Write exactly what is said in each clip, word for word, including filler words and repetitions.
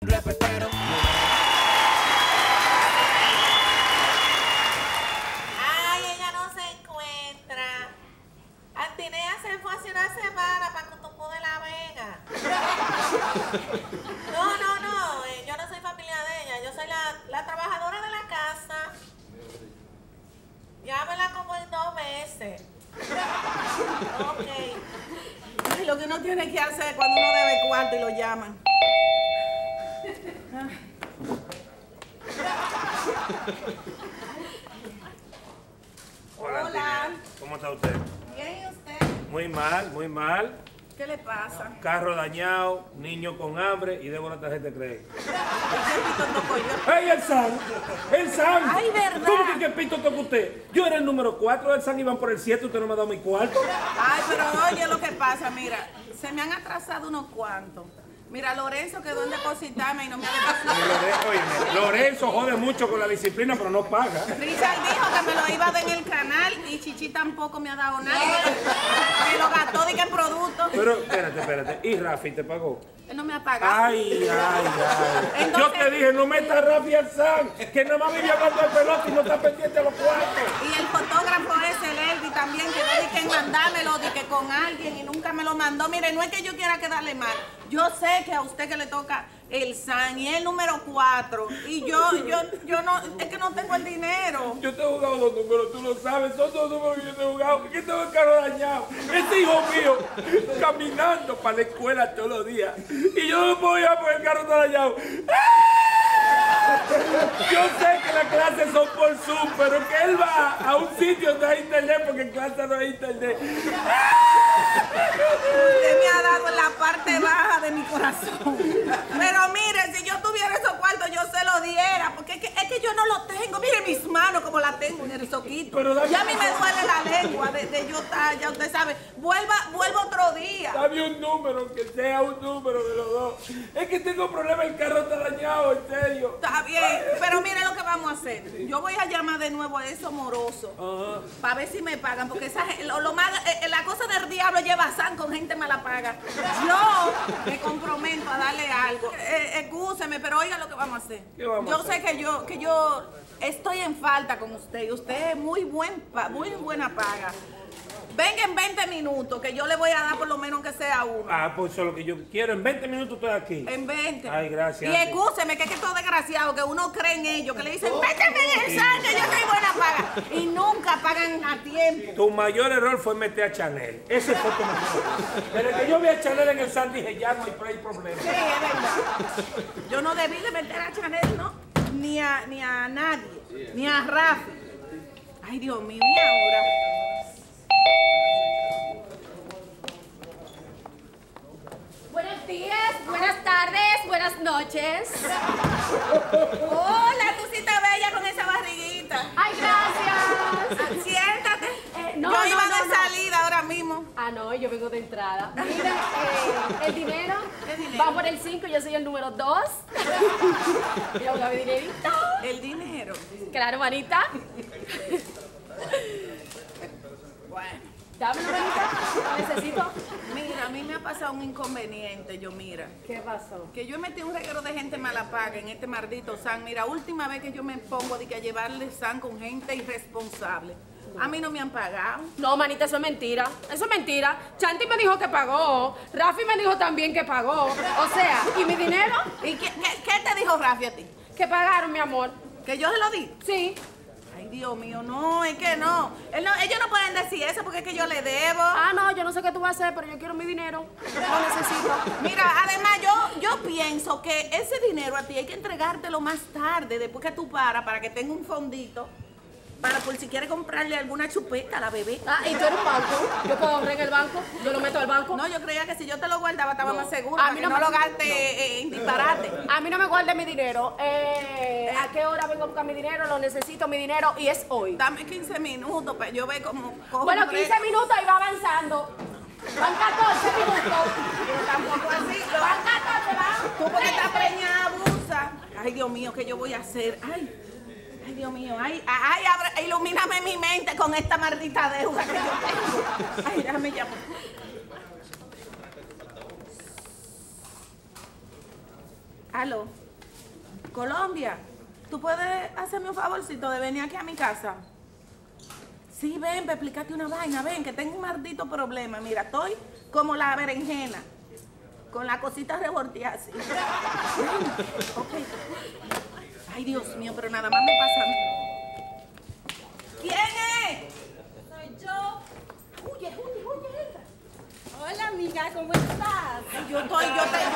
repetero. Ay, ella no se encuentra. Antinea se fue hace una semana para Cotumpú de la Vega. No, no, no, eh, yo no soy familia de ella, yo soy la, la trabajadora de la casa. Llámela como en dos meses. Ok. Ay, lo que uno tiene que hacer cuando uno debe cuarto y lo llaman. Hola, Hola. Antinea. ¿Cómo está usted? Bien, ¿y usted? Muy mal, muy mal. ¿Qué le pasa? Carro dañado, niño con hambre y debo una tarjeta de crédito. ¿Y qué pito toco yo? ¡Ey, el San! ¡El San! Ay, ¿verdad? ¿Cómo que qué pito toca usted? Yo era el número cuatro del San y van por el siete, usted no me ha dado mi cuarto. Ay, pero oye lo que pasa, mira, se me han atrasado unos cuantos. Mira, Lorenzo quedó en depositarme y no me ha depositado. Lore- óyeme, Lorenzo jode mucho con la disciplina, pero no paga. Richard dijo que me lo iba a dar en el canal y Chichi tampoco me ha dado nada. Me lo gastó de qué producto. Pero, espérate, espérate. ¿Y Rafi te pagó? Él no me ha pagado. Ay, ay, ay. Entonces- Yo te dije, no metas a Rafi al San, que nada más vive hablando de pelota y no está pendiente de los cuartos. Y el fotógrafo ese, el Elvi, también quedó de que en mandármelo, de que con alguien y nunca me lo mandó. Mire, no es que yo quiera quedarle mal. Yo sé que a usted que le toca el San y el número cuatro. Y yo, yo, yo no, es que no tengo el dinero. Yo te he jugado dos números, tú lo sabes, son dos números que yo te he jugado. ¿Qué tengo el carro dañado? Ese hijo mío, caminando para la escuela todos los días. Y yo no me puedo ir porque el carro está dañado. Yo sé que las clases son por Zoom, pero que él va a un sitio donde hay internet porque en clase no hay internet. Usted me ha dado en la parte baja de mi corazón. Pero mire, si yo tuviera esos cuartos, yo se los diera. Porque es que, es que yo no los tengo. Mire mis manos como las tengo en el soquito. Pero dame- Ya a mí me duele la lengua de, de yo estar, ya usted sabe. Vuelva, vuelvo otro día. Dame un número, que sea un número de los dos. Es que tengo problema, el carro está dañado, en serio. Está bien, pero mire lo que vamos a hacer. Yo voy a llamar de nuevo a esos morosos Ajá. para ver si me pagan, porque esa, gen- lo, lo más, eh, la cosa del diablo lleva san con gente mala paga. Yo me comprometo a darle algo. Eh, excúseme, pero oiga lo que vamos a hacer. ¿Qué vamos yo a hacer? sé que yo, que yo estoy en falta con usted y usted es muy buen, pa- muy buena paga. Venga en veinte minutos, que yo le voy a dar por lo menos que sea uno. Ah, pues eso es lo que yo quiero. En veinte minutos estoy aquí. En veinte. Ay, gracias. Y excúseme, que es que todo desgraciado, que uno cree en ellos, que le dicen, méteme en el sal, que yo soy buena paga. Y nunca pagan a tiempo. Tu mayor error fue meter a Chanel. Ese fue tu mayor error. Desde que yo vi a Chanel en el San dije, ya no hay hay problema. Sí, es verdad. Yo no debí de meter a Chanel, ¿no? Ni a, ni a nadie, ni a Rafi. Ay, Dios mío, ¿y ahora? Buenos días, buenas tardes, buenas noches. Hola, tú sí estás bella con esa barriguita. Ay, gracias. Siéntate. Eh, no, yo no, iba no, de no. salida ahora mismo. Ah, no, yo vengo de entrada. Mira, eh, el dinero, ¿Qué dinero? va por el cinco, yo soy el número dos. Mira, busca mi dinerito. El dinero. Claro, manita. Bueno. Dámelo, manita. Lo necesito. Mira, a mí me ha pasado un inconveniente, yo mira. ¿Qué pasó? Que yo metí un reguero de gente mala paga en este maldito San. Mira, última vez que yo me pongo de que a llevarle San con gente irresponsable. A mí no me han pagado. No, manita, eso es mentira. Eso es mentira. Chanti me dijo que pagó. Rafi me dijo también que pagó. O sea, ¿y mi dinero? ¿Y qué, qué- qué te dijo Rafi a ti? Que pagaron, mi amor. ¿Que yo se lo di? Sí. Ay, Dios mío, no, es que no. Él no- Ellos no pueden decir eso porque es que yo le debo. Ah, no, yo no sé qué tú vas a hacer, pero yo quiero mi dinero. Lo necesito. Mira, además yo, yo pienso que ese dinero a ti hay que entregártelo más tarde, después que tú paras, para que tenga un fondito, para por si quieres comprarle alguna chupeta a la bebé. Ah, y tú eres un banco. Yo puedo ahorrar en el banco. Yo lo meto al banco. No, yo creía que si yo te lo guardaba estaba No. más segura, A para mí que no no, me- lo gastes eh, en disparate. A mí no me guarde mi dinero. Eh, ¿A qué hora vengo a buscar mi dinero? Lo necesito mi dinero y es hoy. Dame quince minutos para yo ver cómo cojo Bueno, un break. quince minutos y va avanzando. Van catorce minutos. Pero tampoco así. Van catorce, va. Tú porque estás preñada, abusa. Ay, Dios mío, ¿qué yo voy a hacer? Ay, ay, Dios mío, ay, ay, abre- ilumíname mi mente con esta maldita deuda que yo tengo. Ay, déjame llamar. Aló. Colombia, ¿tú puedes hacerme un favorcito de venir aquí a mi casa? Sí, ven, para explicarte una vaina, ven, que tengo un maldito problema. Mira, estoy como la berenjena, con la cosita revolteada así. Ven, ok. Ay, Dios mío, pero nada más me pasa a mí. ¿Quién es? Soy yo. Huye, huye, huye, entra. Hola, amiga, ¿cómo estás? Ay, yo estoy, yo estoy,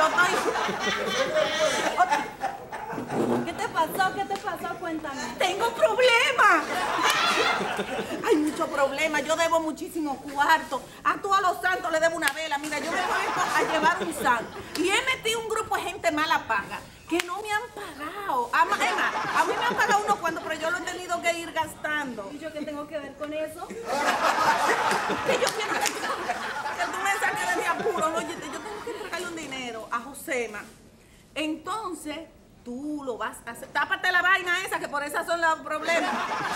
yo estoy. ¿Qué te pasó? ¿Qué te pasó? Cuéntame. Tengo problemas. Hay muchos problemas. Yo debo muchísimo cuarto. A todos los santos le debo una vela. Mira, yo me conecto a llevar un santo. Y he metido un grupo de gente mala paga que no me han pagado. Ama, Emma, a mí me han pagado unos cuantos, pero yo lo he tenido que ir gastando. ¿Y yo qué tengo que ver con eso? Que yo quiero que, que tú me saques de mi apuro. No, yo, yo tengo que entregarle un dinero a Josema. Entonces, tú lo vas a hacer. Tápate la vaina esa, que por esas son los problemas.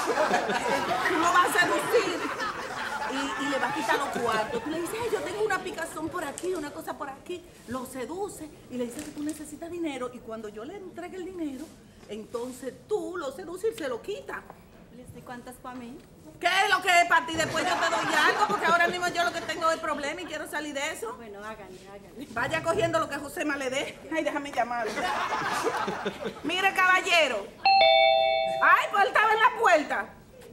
Tú lo vas a seducir y, y le vas a quitar los cuartos. Tú le dices, hey, yo tengo una picazón por aquí, una cosa por aquí. Lo seduce y le dices que tú necesitas dinero. Y cuando yo le entregue el dinero, entonces tú lo seduces y se lo quitas. ¿Y cuántas para mí? ¿Qué es lo que es para ti? Después yo te doy algo, porque ahora mismo yo lo que tengo es problema y quiero salir de eso. Bueno, háganle, háganle. Vaya cogiendo lo que Josema le dé. Ay, déjame llamarlo. Mire, caballero. Ay, pues él estaba en la puerta.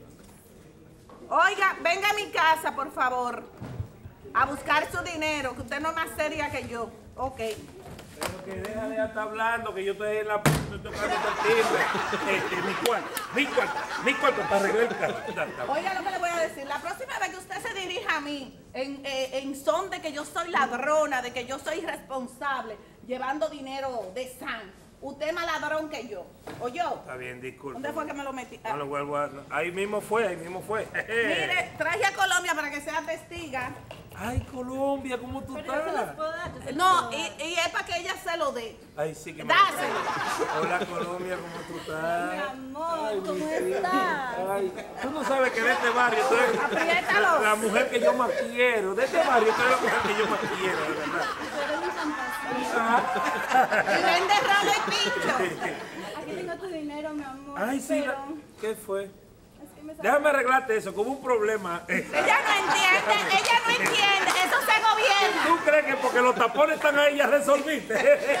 Oiga, venga a mi casa, por favor, a buscar su dinero, que usted no es más seria que yo. Ok. Pero que deja de estar hablando, que yo estoy en la puerta tocando el timbre. Este, mi cuarto, mi cuarto, mi cuarto para arreglar el carro. Oiga lo que le voy a decir. La próxima vez que usted se dirija a mí en, eh, en son de que yo soy ladrona, de que yo soy irresponsable, llevando dinero de San, usted es más ladrón que yo. ¿O yo? Está bien, disculpe. ¿Dónde fue que me lo metí? No lo vuelvo a... Ahí mismo fue, ahí mismo fue. Mire, traje a Colombia para que sea testiga. Ay, Colombia, ¿cómo tú Pero yo se los estás? puedo dar. Yo se los No, puedo y, dar. y es para que ella se lo dé. Ay, sí que me... Dáselo. Hola, Colombia, ¿cómo tú estás? Mi amor, Ay, ¿cómo mi vida. estás? Ay, tú no sabes que de este barrio tú eres Apriétalo. la, la mujer que yo más quiero. De este barrio tú eres la mujer que yo más quiero, de verdad. Tú eres mi fantasía. Y vende rolo y pincho. Aquí tengo tu dinero, mi amor. Ay, sí. pero la- ¿Qué fue? es que me Déjame arreglarte eso, como un problema. Ella no entiende, ella no entiende. Eso se gobierna. ¿Tú crees que porque los tapones están ahí ya resolviste?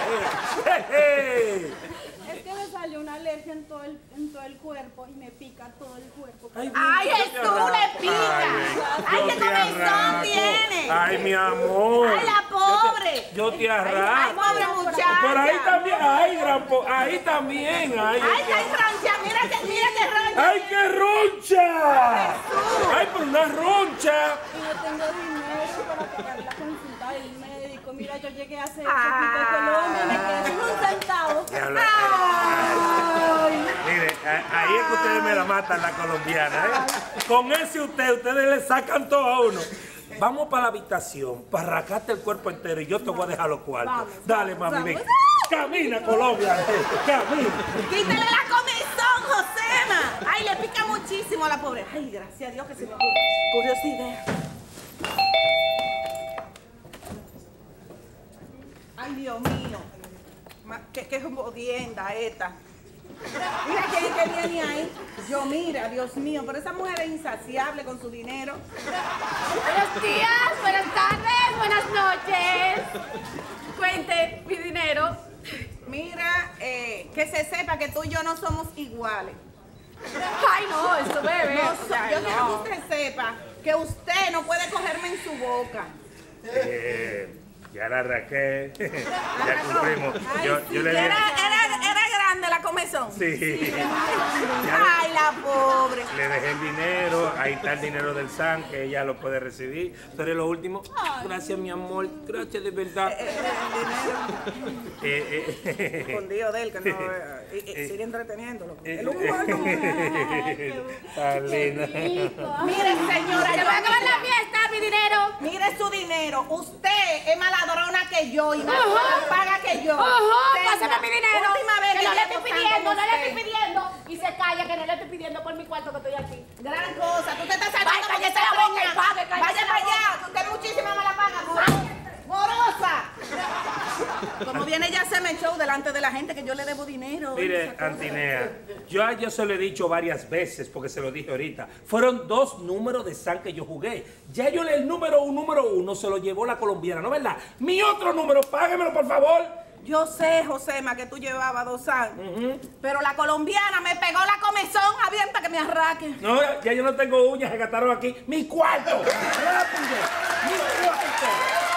Es que me salió una alergia en todo el, en todo el cuerpo y me pica todo el cuerpo. Ay, Ay, yo te Jesús, arranco. le pica. Ay, yo qué te comezón arranco. tiene. Ay, mi amor. Ay, la pobre. Yo te, yo te Ay, arranco. pobre muchacha. Por ahí también, ay, gran po- ahí también, ay. Ay, qué roncha. Mira que, mira que roncha. ¡Ay, qué roncha! ¡Ay, pero una roncha! Y yo tengo dinero para pagar la consulta del médico. Mira, yo llegué hace Ah. poquito a Colombia y me quedé sin un centavo. Diablo, ay. Mire, a- ahí es que ustedes me la matan, la colombiana, ¿eh? Con ese usted, ustedes le sacan todo a uno. Vamos para la habitación, para arrancarte el cuerpo entero y yo te voy a dejar los cuartos. Vamos, Dale, vamos, mami, ven. vamos. Camina, Colombia, camina. Quítale la comezón, Josema. Ay, le pica muchísimo a la pobre. Ay, gracias a Dios que se me ocurrió esa idea. Ay, Dios mío. Ma- ¿Qué, qué jodienda esta? Mira quién es que viene ahí. Yo, mira, Dios mío, pero esa mujer es insaciable con su dinero. Buenos días, buenas tardes, buenas noches. Cuente mi dinero. Mira, eh, que se sepa que tú y yo no somos iguales. Ay, no, esto bebe. No, o sea, yo quiero no. que usted sepa que usted no puede cogerme en su boca. Eh, ya la arranqué. Ya cumplimos. Ay, Yo, sí, yo le era, dije. era, era grande la comezón. Sí. Ay, la pobre. Le dejé el dinero, ahí está el dinero del S A N, que ella lo puede recibir. Tú eres lo último. Gracias, mi amor, gracias de verdad. Eh, eh, Eh, eh, el dinero escondido de él, que no eh, y- y eh, sigue entreteniéndolo. eh, El humano. Tan linda. Mire, señora, Se yo va a acabar la mira, fiesta, mi dinero. mire su dinero. Usted es más ladrona que yo y más Ajá. paga que yo. Ojo, Tenga. pásame mi dinero. Última vez que que no yo le estoy hago pidiendo, tanto no le estoy usted. pidiendo. Y se calla que no le estoy pidiendo por mi cuarto que estoy aquí. Gran cosa. Tú te estás salvando Vaya, porque cállese se la boca dueña. y pague, cállese Vaya la para boca. allá. Usted muchísima me la paga. Morosa. Como viene ya se me echó delante de la gente que yo le debo dinero. Mire, Antinea, yo a yo se lo he dicho varias veces, porque se lo dije ahorita. Fueron dos números de San que yo jugué. Ya yo le el número un, número uno se lo llevó la colombiana, ¿no es verdad? Mi otro número, páguemelo, por favor. Yo sé, Josema, que tú llevabas dos años, uh-huh. pero la colombiana me pegó la comezón abierta que me arraque. No, ya yo no tengo uñas, se gastaron aquí. ¡Mi cuarto! ¡Rápido! ¡Mi cuarto!